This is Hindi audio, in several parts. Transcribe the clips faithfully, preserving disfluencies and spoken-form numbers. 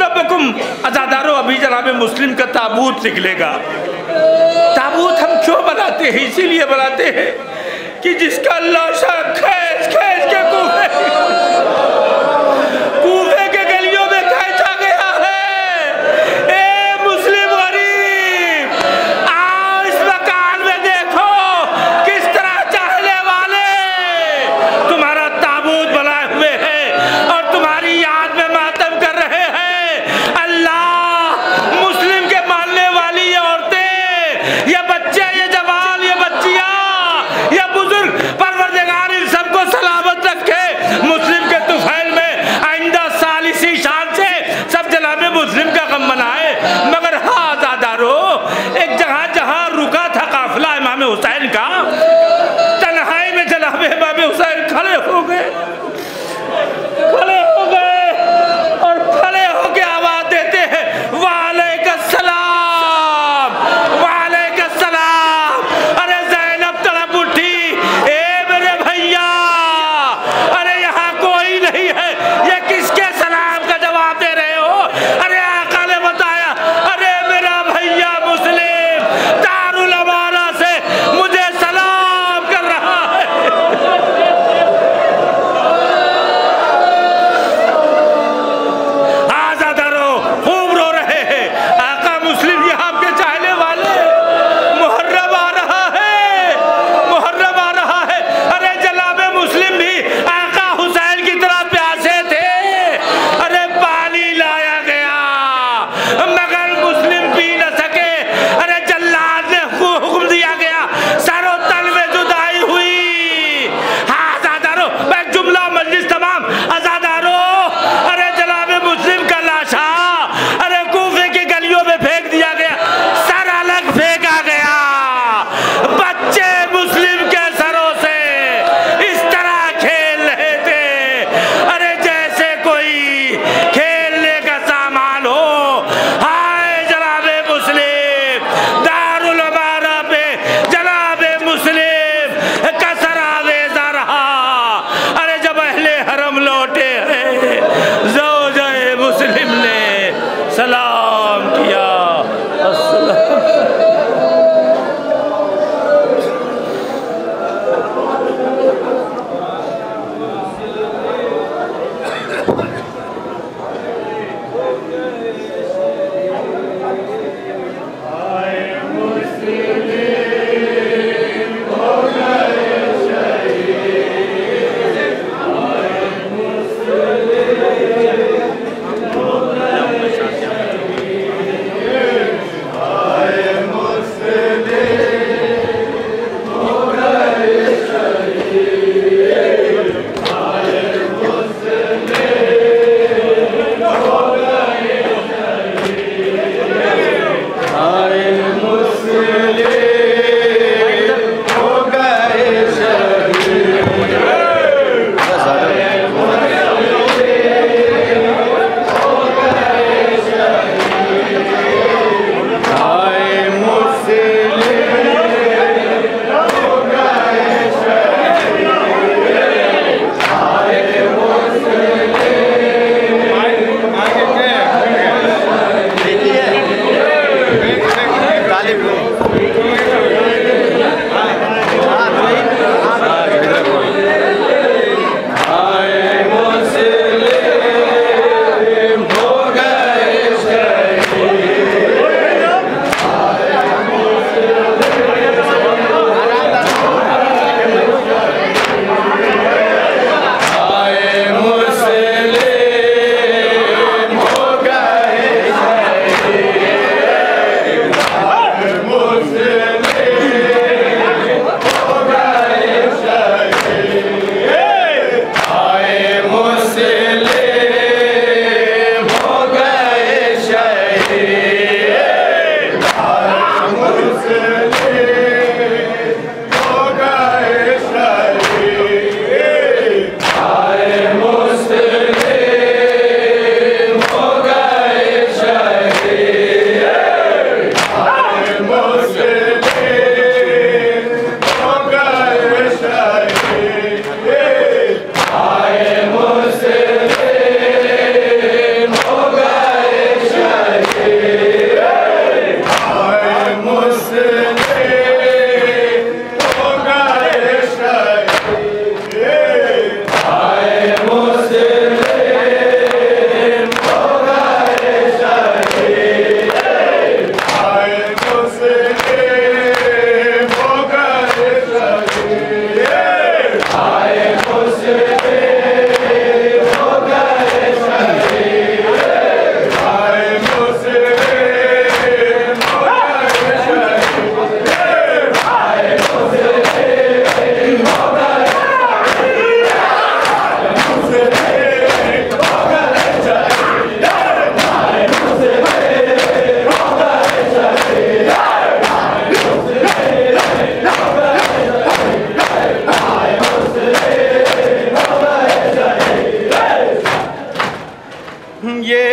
रब्बकुम अज़ादारों, अभी जनाब मुस्लिम का ताबूत निकलेगा। ताबूत हम क्यों बनाते हैं? इसीलिए बनाते हैं कि जिसका लाशा खींच खींच के कूफे कूफे के गलियों में खींचा गया है। ए मुस्लिम गरीब, आओ इस मकान में देखो किस तरह चाहने वाले तुम्हारा ताबूत बनाए हुए हैं और तुम्हारी याद में मातम कर रहे हैं। अल्लाह मुस्लिम के मानने वाली ये औरतें, ये बच्चे, ये जवान, ये बच्चियां, ये बुजुर्ग, परवरदिगार इन सबको सलाम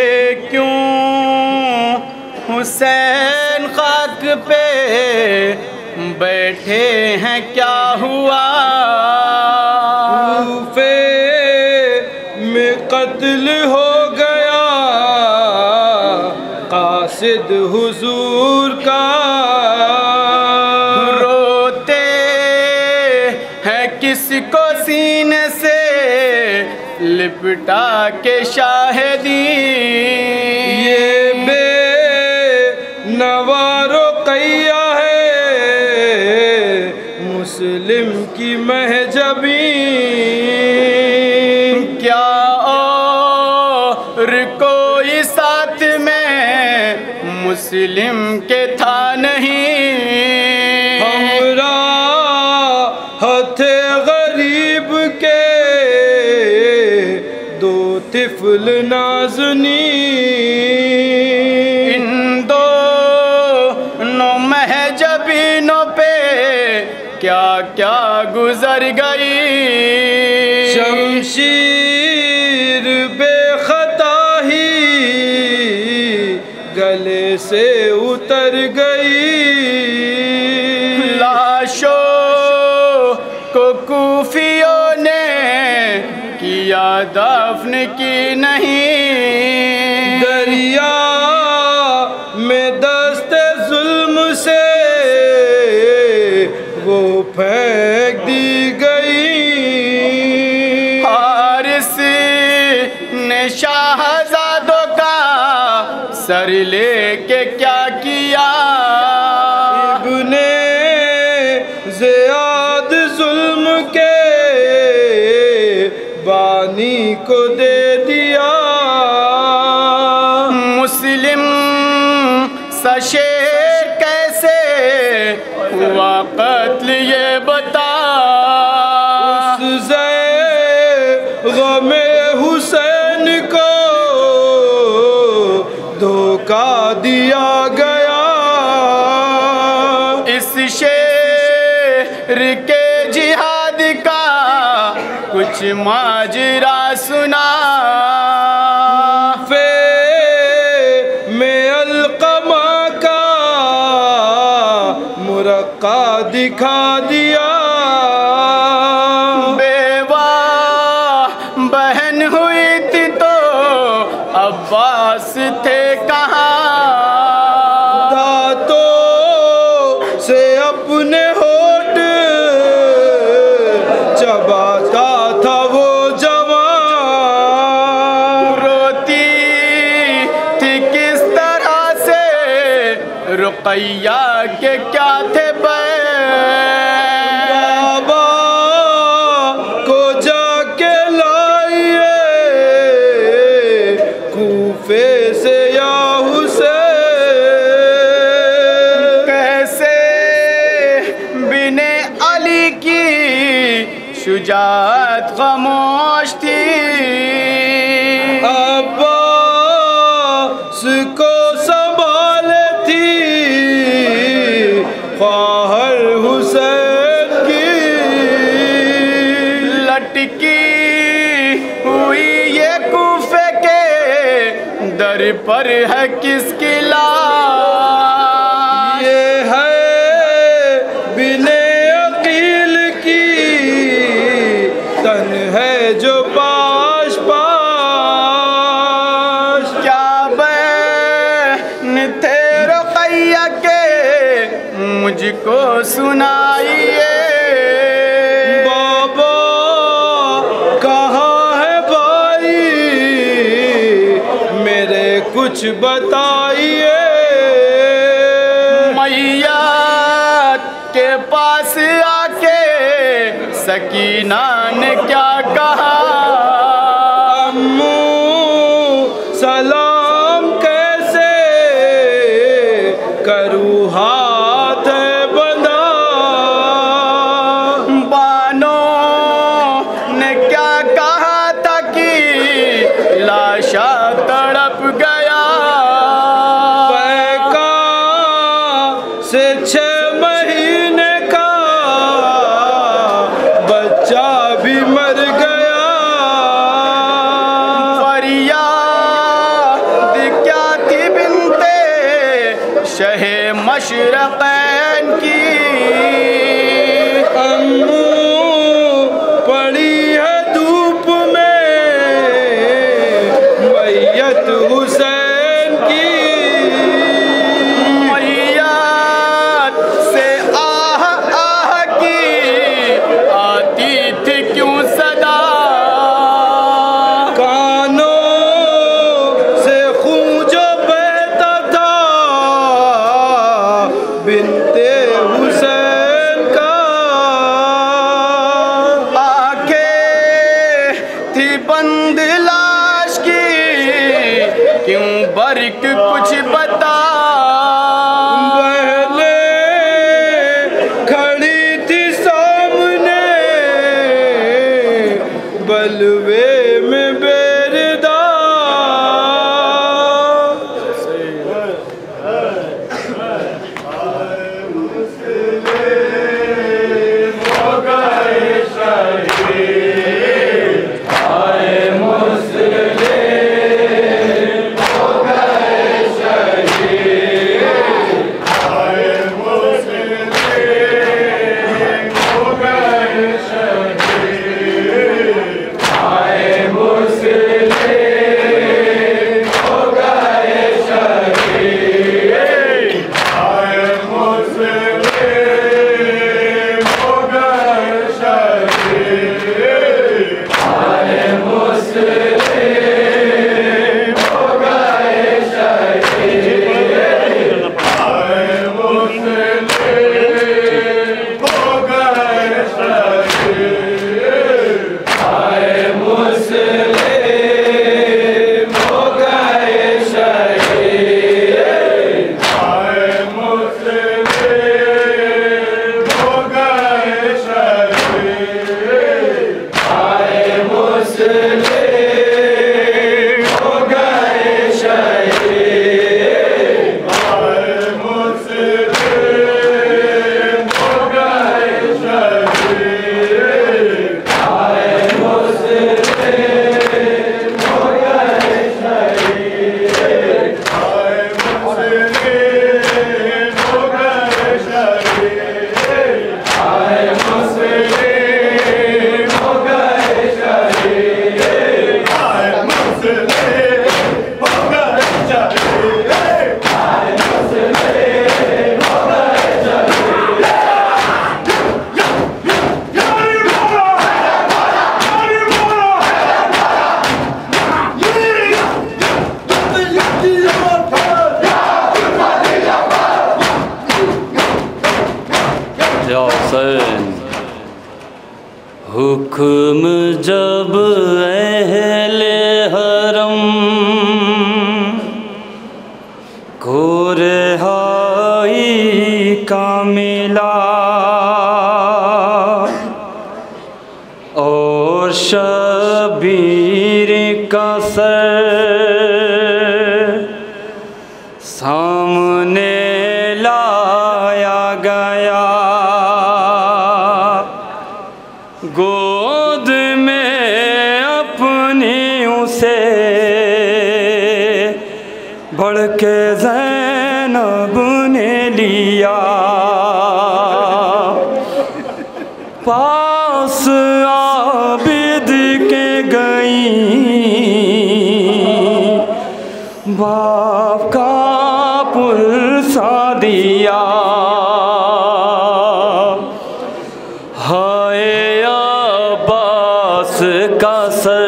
क्यों हुसैन खाक पे बैठे हैं, क्या हुआ? कूफे में कत्ल हो गया कासिद हुजूर का। रोते हैं किसको सीने से लिपटा के शाहिदी। ये बे नवारो कैया है मुस्लिम की महजबी। क्या और कोई साथ में मुस्लिम के था नहीं? हमरा हथे गरीब के दो तिफल नाज़नी। इन दो नो महजबीनों पे क्या क्या गुजर गई। शमशीर बेखता ही गले से उतर गई। लाशों को कूफियों ने किया दफन की नहीं। दरिया में दस्ते जुल्म से वो फेंक दी गई। हारिस ने शाहजादों का सर लेके क्या किया? इब्ने ज़ियाद जुल्म के बानी को दे दिया। मुस्लिम सा शेर कैसे हुआ कत्ल ये बता। उस ग़मे हुसैन को धोखा दिया गया। इस शेर के जिहाद का कुछ माजरा सुना। फे में अलक़मा का मुरक्का दिखा दिया। बेवा बहन हुई थी तो अब्बास थे कहाँ? दांतों से अपने होठ चबाता था वो जवान। रोती थी किस तरह से रुक़ैया के क्या थे बैन। बाबा को जाके लाइए कूफे से या हुसैन। कैसे बिने अली की शुजाअत खामोश थी। अब्बास को संभाले थी ख्वाहर हुसैन की। लटकी हुई ये कूफे के दर पर है किसकी लाश? ये है बिने अकील की तन है जो पाश पाश। क्या बैन थे रुक़ैया के मुझको सुनाइए। बाबा कहाँ है भाई मेरे कुछ बताइए। मैयत के पास आके सकीना ने क्या कहा? अम्मू सलाम कैसे करूँ हाथ बंधा। बानों ने क्या कहा था कि लाशा तड़प गया। पैका से छह महीने का बच्चा भी मर गया। फरियाद मशरक़ैन की अम्मू पड़ी है धूप में मैयत हुसैन की। मैयत से आह आह की आती थी क्यों सदा, कानों से खून जो बहता था बिनते हुसैन का। आंखें थी बंद लाश की क्यों बर्क कुछ बता, पहले खड़ी थी सामने बलवे में बेरदा। हुक्म जब अहले हरम को रिहाई का मिला और शबीर का सर सामने लाया गया, गोद में अपनी उसे बढ़ के ज़ैनब ने लिया। पास आबिद के गई बाप का पुलसा दिया। हाय अब्बास का सर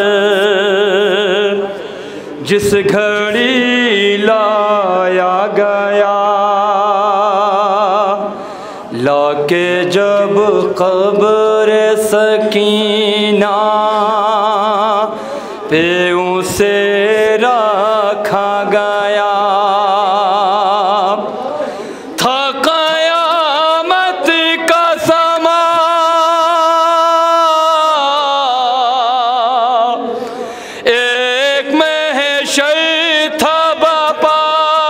जिस घड़ी लाया गया, लाके जब कब्र सकीना पे उसे रखा गया, था क़यामत का समा एक महशर था बापा,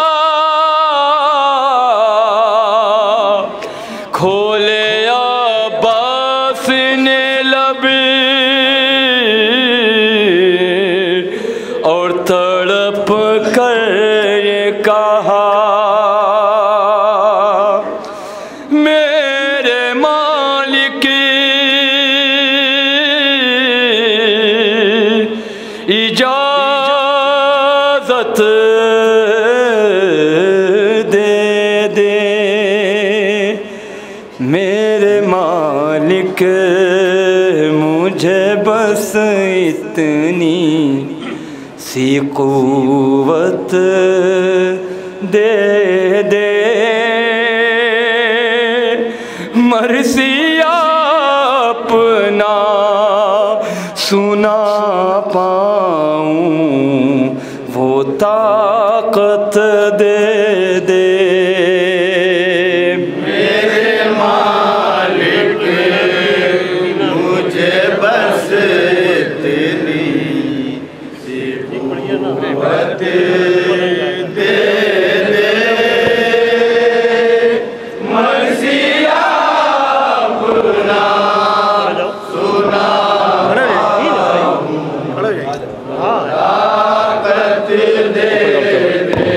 खोले अब्बास ने लबे और तड़प कर ये कहा, इजाजत दे दे मेरे मालिक, मुझे बस इतनी सी क़ुव्वत दे दे। मर्ज़ी अपना सुना पाऊँ वो ताकत दे दे। मेरे मालिक मुझे बस इतनी सी क़ुव्वत दे दे। मर्ज़ी अपना सुना ताकत दे दे।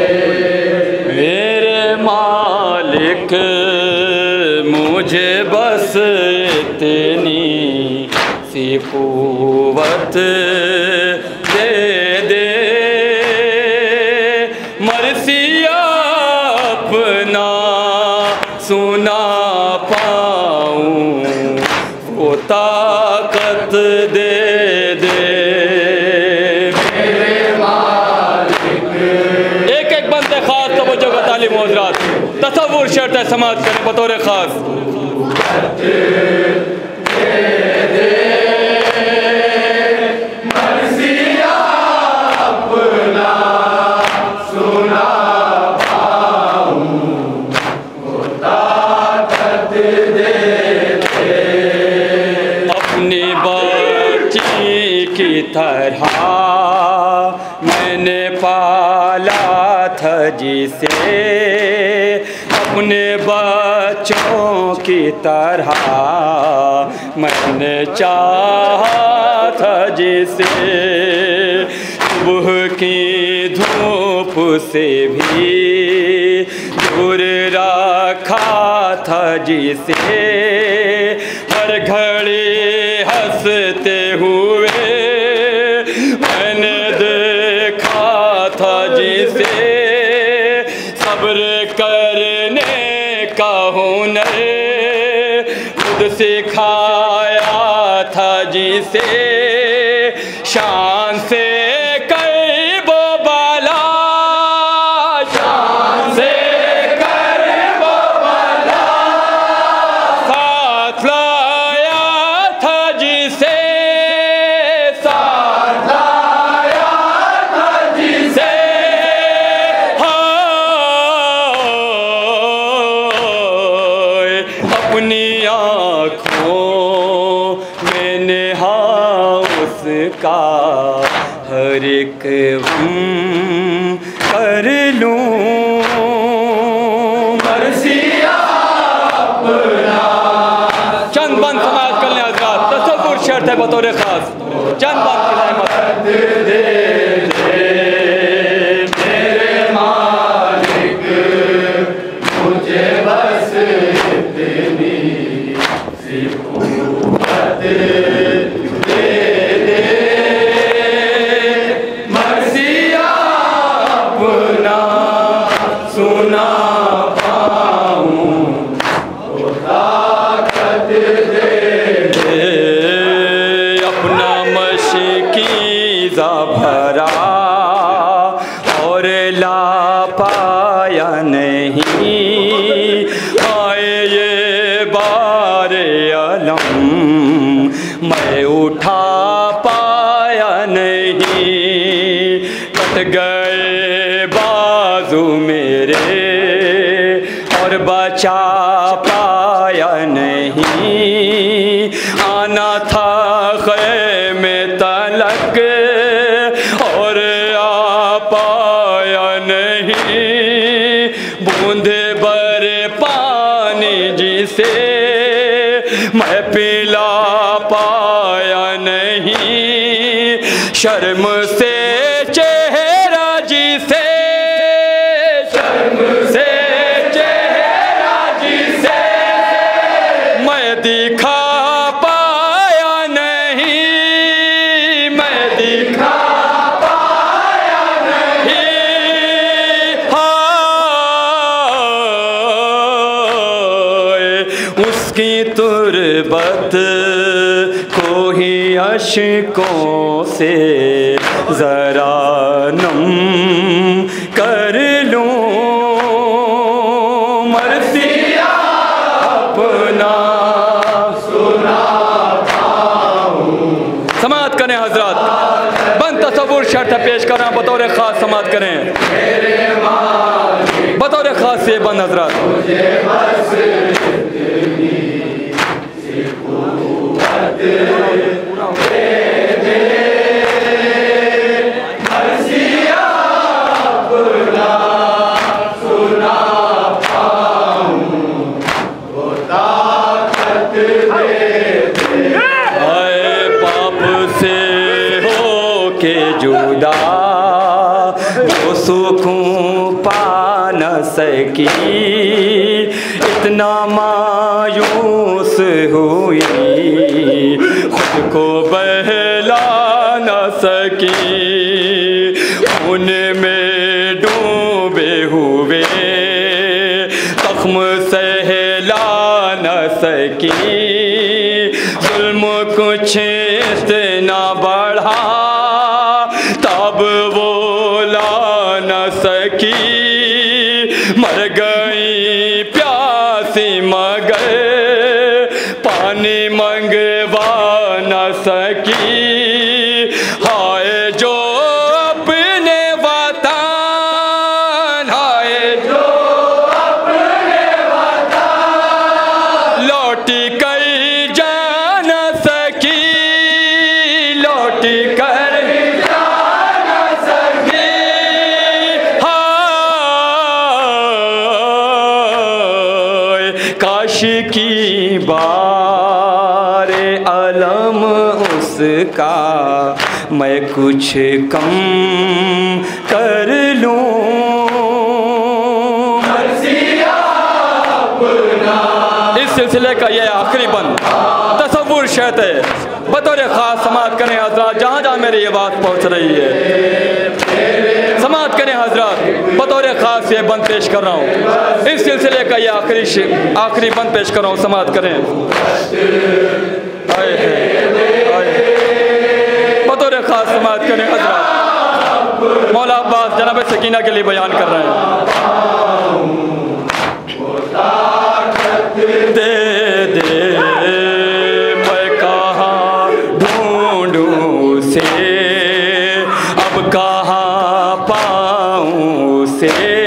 मेरे मालिक मुझे बस इतनी सी क़ुव्वत दे दे। मर्ज़ी अपना सुना पाऊँ वो ताकत दे दे। मेरे मालिक एक एक बंदे खास तवज्जो का तालीम हज़रात, तसव्वुर शर्त है समाज करें बतौर खास। मर्ज़ी अपना सुना पाऊँ वो ताकत दे दे। अपनी बच्ची की तरह मैंने पाला था जिसे, अपने बच्चों की तरह मैंने चाहा था जिसे। सुबह की धूप से भी दूर रखा था जिसे, हर घड़ी हंसते हुए मैंने देखा था जिसे। सब्र करने का हुनर खुद सिखाया था जिसे, शान से कई वो बाला, शान से कई वो बाला साथ लाया था जिसे, साथ लाया था जिसे। हाय अपनी आँखों में नेहा उसका हर एक गम कर लूं। मर्ज़ी अपना चंद बंद समाज कल्याण हज़रात, तसव्वुर शर्त है बतौर खास। चंद बंद की रहमत दे दे। मेरे मालिक मुझे बस इतनी सी क़ुव्वत दे दे। मर्ज़ी अपना सुना पाऊँ वो ताकत दे दे। अपना मशकीज़ा भरा और ला पाया नहीं, आए ये बारे अलम मैं उठा पाया नहीं। कट गए बाजू मेरे और बचा पाया नहीं, आना था ख़ैमे तलक और आ पाया नहीं। बूंदे भर पानी जिसे मैं पिला पाया नहीं, शर्म से चेहरा जिसे, शर्म से चेहरा जिसे मैं दिखा पाया नहीं, मैं दिखा पाया नहीं। गुर्बत को ही अश्कों से जरा नम कर लूं, मर्सिया अपना सुना पाऊं। समाअत करें हजरत, बंद तसव्वुर शर्त पेश कर रहा हूं, बतौर खास समाअत करें, बतौर खास से बंद हजरत। जुदा वो सुकून पा न सकी, इतना मायूस हुई, खुद को बहला न सकी, उनमें डूबे हुए जख्म सहला न सकी, जुल्म कुछ इतना बढ़ा तब वो ला न सकी, मर गई प्यासी मगर पानी मंगवा न सकी, हाय जो अपने वतन, हाय जो अपने वतन लौटी कई जा न सकी, लौटी कर की बारे अलम उसका मैं कुछ कम कर लूं, इस सिलसिले का ये आखिरी बंद तसव्वुर शर्त है, बतौर खास समाअत करें हजरत, जहाँ जहाँ मेरी ये बात पहुँच रही है समाअत करें हजरत, बतौर खास ये बंद पेश कर रहा हूँ, इस सिलसिले का ये आखिरी आखिरी बंद पेश कर रहा हूँ, समाअत करें। आए आए बतौर खास समाअत करें हजरत, मौला अब्बास जनाब सकीना के लिए बयान कर रहे हैं। दे दे मैं कहाँ ढूंढूं से, अब कहाँ पाऊं से,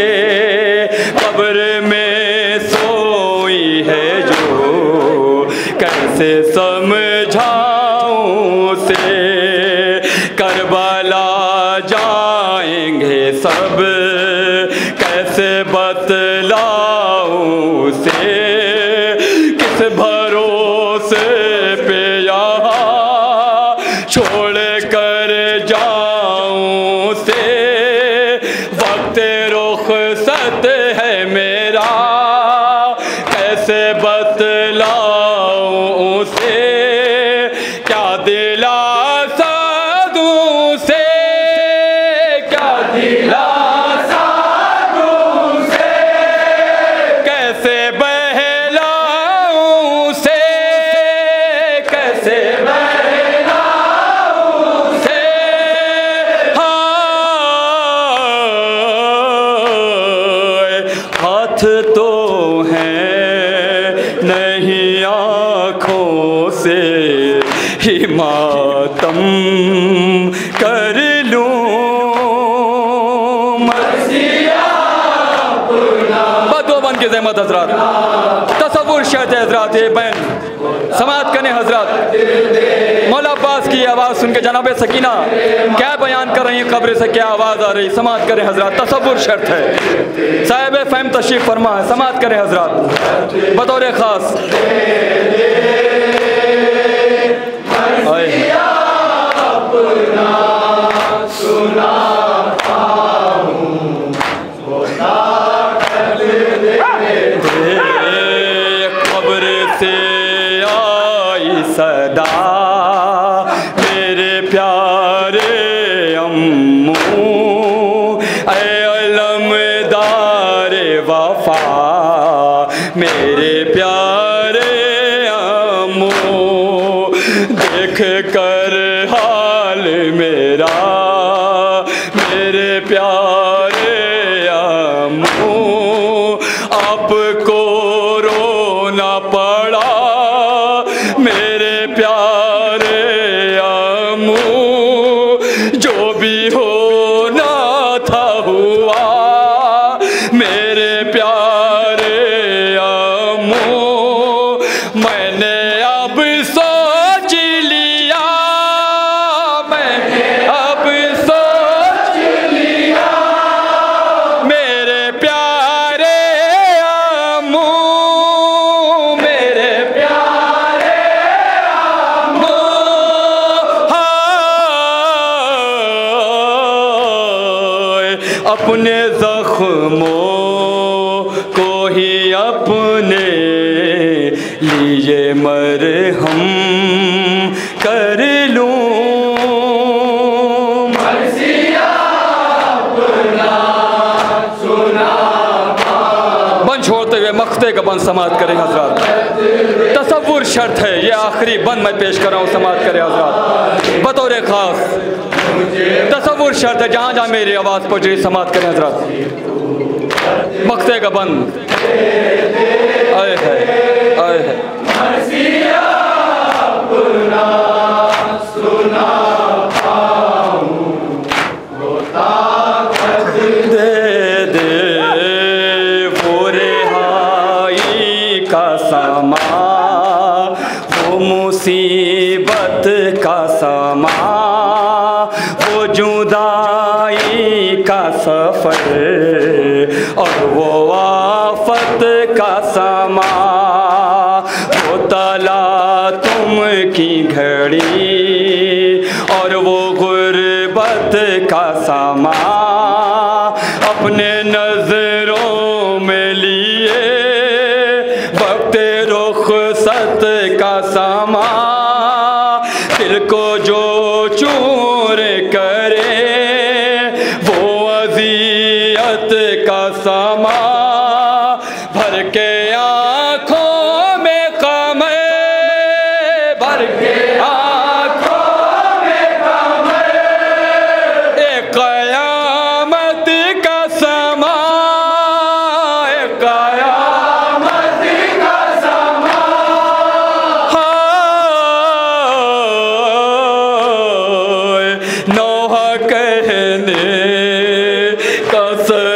कब्र में सोई है जो कैसे समझाऊं से, करबला जाएंगे सब कैसे बतलाऊं से, किस भरोसे पे यहाँ छोड़ कर जाऊं से, वक्त रुखसत है मेरा कैसे बतलाऊं से, क्या दिलासा दूं से, क्या दिलासा दूं से, कैसे बहलाऊं से, कैसे बहलाऊं से, हाथ तो हैं नहीं आँखों से ही मातम कर लूं, बदो बन के ज़हमत हजरात, तसव्वुर शर्त हजरात, ये बैन समाअत करें हजरात। मौला अब्बास की आवाज़ सुन के जनाब सकीना क्या बयान कर रही है, कब्र से क्या आवाज़ आ रही, समाअत करें हजरात, तसव्वुर शर्त है, साहिब फ़हम तशरीफ़ फरमा है, समाअत करें हजरात, बतौर ख़ास। कब्र से आई सदा मेरे प्यारे अम्मू, ऐ अलमदार वफा मेरे प्यारे अम्मू, हुआ मेरे प्यारे अम्मू, मैंने अब सोच लिया, मैंने अब सोच लिया मेरे प्यारे अम्मू, मेरे प्यारे अम्मू, हाय अपने जख्मों को ही अपने लिए मरहम कर लूं, बन छोड़ते हुए मख्ते का बंद समाप्त करें हजरात। तसव्वुर शर्त है, ये आखिरी बंद मैं पेश कर रहा हूँ, समाप्त करें हजरात। बतौर खास तसव्वुर शर्त है, जहाँ जहाँ मेरी आवाज़ पहुँच रही समाप्त करें हजरात। मख्ते का बंद आए है आए है दे दे वो रिहाई का समा, वो मुसीबत का समा, वो जुदाई का सफर और वो आफत का समा, वो तला तुम की घड़ी और वो गुर्बत का समा, अपने नजरों में लिए वक्त रुखसत का समा, दिल को जो चूर करे वो अज़ियत का समा, भर के आँखों में गम, भर के आँखों में गम, एक क़यामत का समा, एक क़यामत का समा, हाय नौहा कहने का